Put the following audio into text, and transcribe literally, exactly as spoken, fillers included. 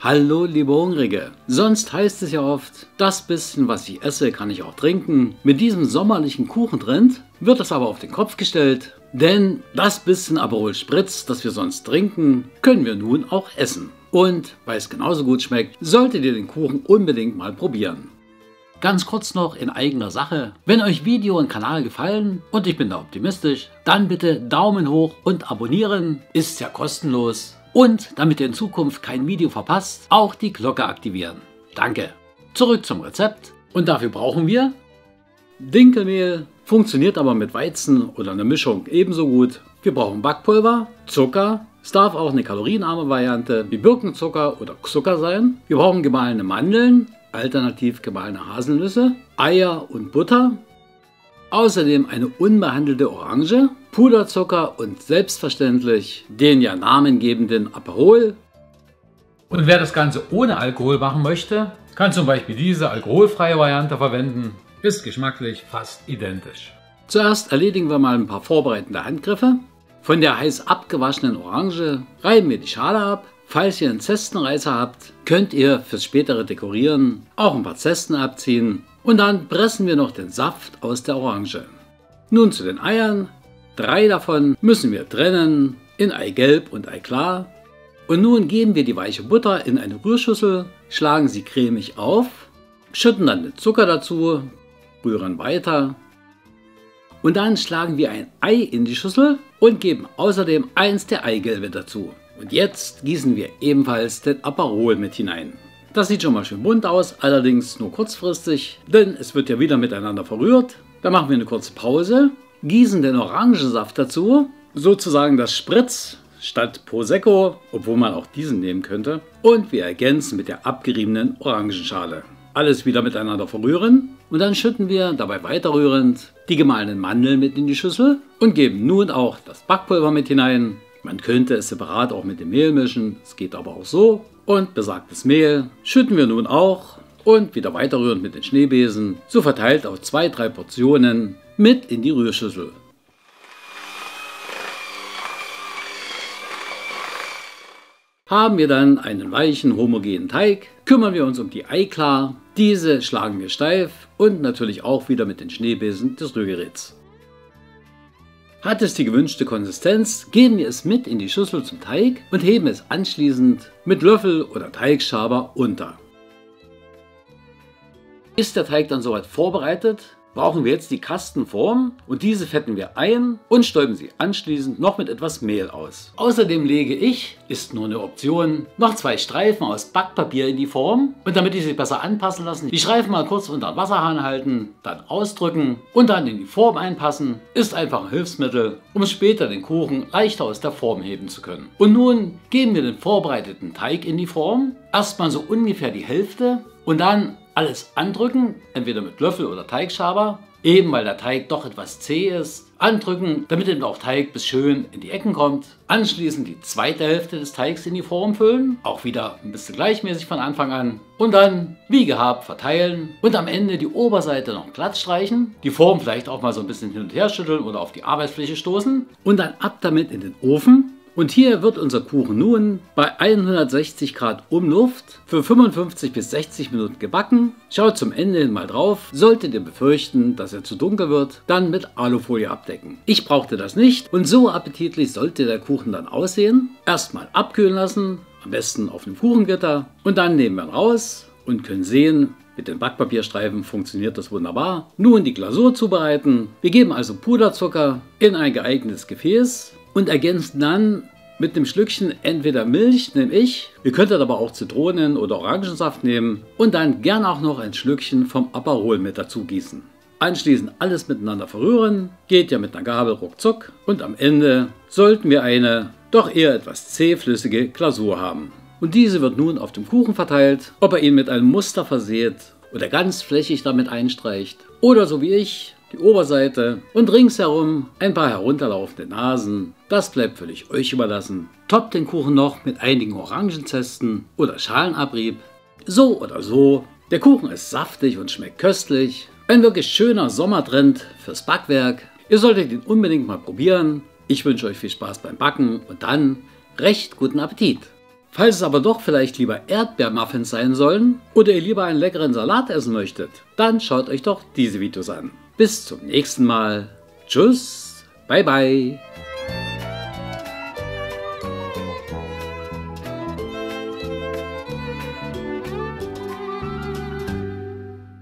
Hallo liebe Hungrige, sonst heißt es ja oft, das bisschen was ich esse kann ich auch trinken. Mit diesem sommerlichen Kuchentrend wird das aber auf den Kopf gestellt, denn das bisschen Aperol Spritz, das wir sonst trinken, können wir nun auch essen. Und weil es genauso gut schmeckt, solltet ihr den Kuchen unbedingt mal probieren. Ganz kurz noch in eigener Sache, wenn euch Video und Kanal gefallen und ich bin da optimistisch, dann bitte Daumen hoch und abonnieren, ist ja kostenlos. Und damit ihr in Zukunft kein Video verpasst, auch die Glocke aktivieren. Danke. Zurück zum Rezept. Und dafür brauchen wir Dinkelmehl, funktioniert aber mit Weizen oder einer Mischung ebenso gut. Wir brauchen Backpulver, Zucker, es darf auch eine kalorienarme Variante wie Birkenzucker oder Zucker sein. Wir brauchen gemahlene Mandeln, alternativ gemahlene Haselnüsse, Eier und Butter. Außerdem eine unbehandelte Orange, Puderzucker und selbstverständlich den ja namengebenden Aperol. Und wer das Ganze ohne Alkohol machen möchte, kann zum Beispiel diese alkoholfreie Variante verwenden. Ist geschmacklich fast identisch. Zuerst erledigen wir mal ein paar vorbereitende Handgriffe. Von der heiß abgewaschenen Orange reiben wir die Schale ab. Falls ihr einen Zestenreißer habt, könnt ihr fürs spätere Dekorieren auch ein paar Zesten abziehen. Und dann pressen wir noch den Saft aus der Orange. Nun zu den Eiern. Drei davon müssen wir trennen in Eigelb und Eiklar. Und nun geben wir die weiche Butter in eine Rührschüssel, schlagen sie cremig auf, schütten dann den Zucker dazu, rühren weiter. Und dann schlagen wir ein Ei in die Schüssel und geben außerdem eins der Eigelbe dazu. Und jetzt gießen wir ebenfalls den Aperol mit hinein. Das sieht schon mal schön bunt aus, allerdings nur kurzfristig, denn es wird ja wieder miteinander verrührt. Dann machen wir eine kurze Pause, gießen den Orangensaft dazu, sozusagen das Spritz statt Prosecco, obwohl man auch diesen nehmen könnte. Und wir ergänzen mit der abgeriebenen Orangenschale. Alles wieder miteinander verrühren und dann schütten wir, dabei weiterrührend, die gemahlenen Mandeln mit in die Schüssel und geben nun auch das Backpulver mit hinein. Man könnte es separat auch mit dem Mehl mischen, es geht aber auch so. Und besagtes Mehl schütten wir nun auch und wieder weiterrührend mit den Schneebesen, so verteilt auf zwei, drei Portionen mit in die Rührschüssel. Haben wir dann einen weichen, homogenen Teig, kümmern wir uns um die Eiklar. Diese schlagen wir steif und natürlich auch wieder mit den Schneebesen des Rührgeräts. Hat es die gewünschte Konsistenz, geben wir es mit in die Schüssel zum Teig und heben es anschließend mit Löffel oder Teigschaber unter. Ist der Teig dann soweit vorbereitet, brauchen wir jetzt die Kastenform und diese fetten wir ein und stäuben sie anschließend noch mit etwas Mehl aus. Außerdem lege ich, ist nur eine Option, noch zwei Streifen aus Backpapier in die Form und damit die sich besser anpassen lassen, die Streifen mal kurz unter den Wasserhahn halten, dann ausdrücken und dann in die Form einpassen, ist einfach ein Hilfsmittel, um später den Kuchen leichter aus der Form heben zu können. Und nun geben wir den vorbereiteten Teig in die Form, erstmal so ungefähr die Hälfte und dann alles andrücken, entweder mit Löffel oder Teigschaber, eben weil der Teig doch etwas zäh ist. Andrücken, damit eben auch Teig bis schön in die Ecken kommt. Anschließend die zweite Hälfte des Teigs in die Form füllen, auch wieder ein bisschen gleichmäßig von Anfang an. Und dann, wie gehabt, verteilen und am Ende die Oberseite noch glatt streichen. Die Form vielleicht auch mal so ein bisschen hin und her schütteln oder auf die Arbeitsfläche stoßen. Und dann ab damit in den Ofen. Und hier wird unser Kuchen nun bei hundertsechzig Grad Umluft für fünfundfünfzig bis sechzig Minuten gebacken. Schaut zum Ende hin mal drauf. Solltet ihr befürchten, dass er zu dunkel wird, dann mit Alufolie abdecken. Ich brauchte das nicht und so appetitlich sollte der Kuchen dann aussehen. Erstmal abkühlen lassen, am besten auf einem Kuchengitter und dann nehmen wir ihn raus und können sehen, mit den Backpapierstreifen funktioniert das wunderbar. Nun die Glasur zubereiten. Wir geben also Puderzucker in ein geeignetes Gefäß. Und ergänzen dann mit einem Schlückchen entweder Milch, nehme ich, ihr könntet aber auch Zitronen- oder Orangensaft nehmen und dann gern auch noch ein Schlückchen vom Aperol mit dazu gießen. Anschließend alles miteinander verrühren, geht ja mit einer Gabel ruckzuck und am Ende sollten wir eine doch eher etwas zähflüssige Glasur haben. Und diese wird nun auf dem Kuchen verteilt, ob ihr ihn mit einem Muster verseht oder ganz flächig damit einstreicht oder so wie ich, die Oberseite und ringsherum ein paar herunterlaufende Nasen. Das bleibt völlig euch überlassen. Toppt den Kuchen noch mit einigen Orangenzesten oder Schalenabrieb. So oder so, der Kuchen ist saftig und schmeckt köstlich. Ein wirklich schöner Sommertrend fürs Backwerk. Ihr solltet ihn unbedingt mal probieren. Ich wünsche euch viel Spaß beim Backen und dann recht guten Appetit. Falls es aber doch vielleicht lieber Erdbeermuffins sein sollen oder ihr lieber einen leckeren Salat essen möchtet, dann schaut euch doch diese Videos an. Bis zum nächsten Mal. Tschüss, bye bye.